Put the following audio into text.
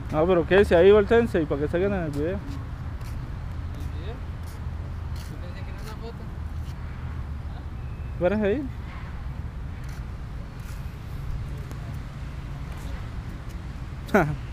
No, pero ¿qué? Si ahí iba el Sensei, ¿para qué saquen en el video? ¿El video? Yo pensé que era una foto. ¿Tú eres ahí?